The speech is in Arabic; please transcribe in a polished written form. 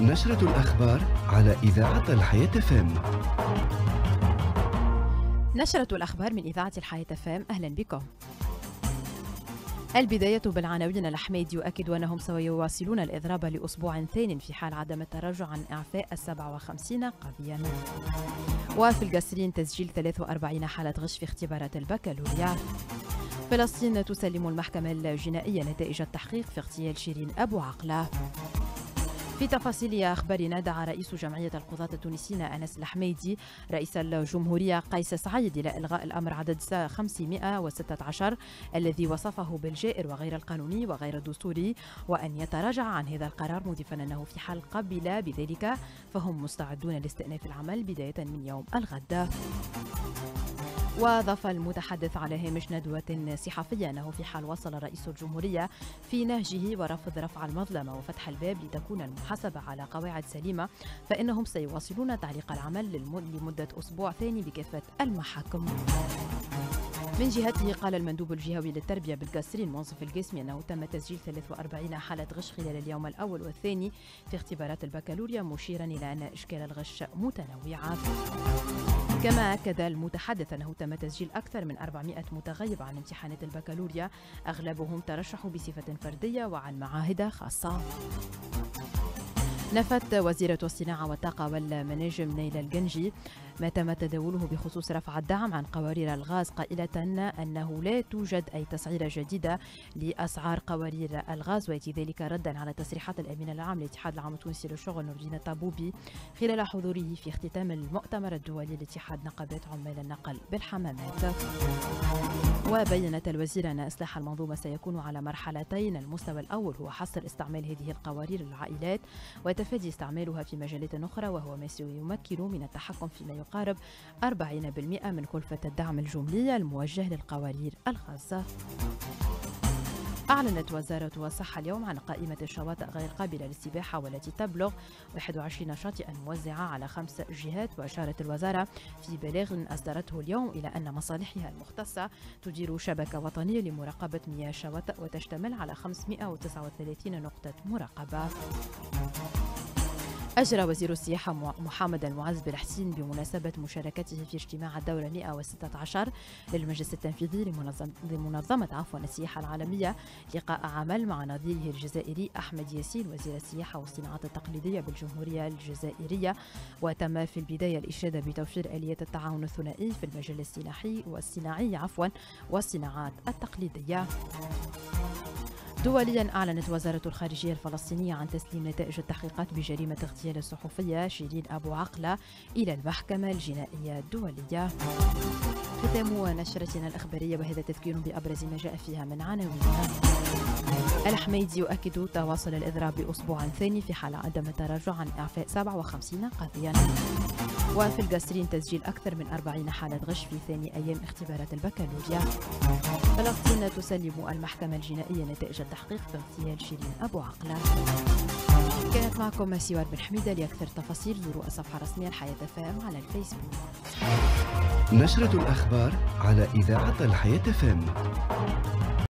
نشرة الأخبار على إذاعة الحياة فم. نشرة الأخبار من إذاعة الحياة فم، أهلا بكم. البداية بالعناوين. الحميدي يؤكد أنهم سيواصلون الإضراب لأسبوع ثان في حال عدم التراجع عن إعفاء 57 قاضيا. وفي القصرين تسجيل 43 حالة غش في اختبارات البكالوريا. فلسطين تسلم المحكمة الجنائية نتائج التحقيق في اغتيال شيرين أبو عقلة. في تفاصيل أخبارنا، دعا رئيس جمعية القضاة التونسيين أنس الحميدي رئيس الجمهورية قيس سعيد إلى إلغاء الأمر عدد 516 الذي وصفه بالجائر وغير القانوني وغير الدستوري، وأن يتراجع عن هذا القرار، مضيفا أنه في حال قبل بذلك فهم مستعدون لاستئناف العمل بداية من يوم الغد. وأضاف المتحدث على هامش ندوة صحفية أنه في حال وصل رئيس الجمهورية في نهجه ورفض رفع المظلمة وفتح الباب لتكون المحاسبة على قواعد سليمة، فإنهم سيواصلون تعليق العمل لمدة أسبوع ثاني بكافة المحاكم. من جهته، قال المندوب الجهوي للتربية بالقصرين منصف القاسمي أنه تم تسجيل 43 حالة غش خلال اليوم الأول والثاني في اختبارات البكالوريا، مشيرا إلى أن أشكال الغش متنوعة. كما أكد المتحدث أنه تم تسجيل أكثر من 400 متغيب عن امتحانات البكالوريا، أغلبهم ترشحوا بصفة فردية وعن معاهد خاصة. نفت وزيرة الصناعة والطاقة والمناجم نيلة الجنجي ما تم تداوله بخصوص رفع الدعم عن قوارير الغاز، قائلة أنه لا توجد أي تسعيرة جديدة لأسعار قوارير الغاز، ويأتي ذلك ردا على تصريحات الأمين العام للاتحاد العام التونسي للشغل نور الدين الطابوبي خلال حضوره في اختتام المؤتمر الدولي لاتحاد نقابات عمال النقل بالحمامات. وبينت الوزيرة أن إصلاح المنظومة سيكون على مرحلتين. المستوى الأول هو حصر استعمال هذه القوارير للعائلات وتفادي استعمالها في مجالات أخرى، وهو ما سيمكن من التحكم فيما يقارب 40% من كلفة الدعم الجملي الموجه للقوارير الخاصة. أعلنت وزارة الصحة اليوم عن قائمة الشواطئ غير قابلة للسباحة والتي تبلغ 21 شاطئا موزعة على 5 جهات. وأشارت الوزارة في بلاغ أصدرته اليوم إلى أن مصالحها المختصة تدير شبكة وطنية لمراقبة مياه الشواطئ وتشتمل على 539 نقطة مراقبة. أجرى وزير السياحة محمد المعز بالحسين بمناسبة مشاركته في اجتماع الدورة 116 للمجلس التنفيذي لمنظمة السياحة العالمية لقاء عمل مع نظيره الجزائري أحمد ياسين وزير السياحة والصناعات التقليدية بالجمهورية الجزائرية. وتم في البداية الإشادة بتوفير آليات التعاون الثنائي في المجال الصناعي والصناعات التقليدية. دوليا، أعلنت وزارة الخارجية الفلسطينية عن تسليم نتائج التحقيقات بجريمة اغتيال الصحفية شيرين أبو عقلة إلى المحكمة الجنائية الدولية. ختام نشرتنا الأخبارية وهذا تذكير بأبرز ما جاء فيها من عناوين. الحميدي يؤكد تواصل الإضراب بأسبوع ثاني في حال عدم التراجع عن إعفاء 57 قاضيا. وفي القصرين تسجيل أكثر من 40 حالة غش في ثاني أيام اختبارات البكالوريا. فلسطين تسلم المحكمة الجنائية نتائج التحقيق في اغتيال شيرين أبو عقلة. كانت معكم سوار بن حميدة. لأكثر تفاصيل زوروا الصفحة الرسمية الحياة فام على الفيسبوك. نشرة الأخبار على إذاعة الحياة فم.